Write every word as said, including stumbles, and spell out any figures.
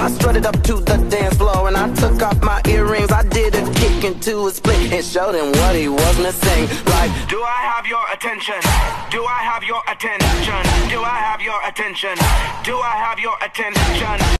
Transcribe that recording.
I strutted up to the dance floor and I took off my earrings. I did a kick into a split and showed him what he was missing. Like, do I have your attention? Do I have your attention? Do I have your attention? Do I have your attention?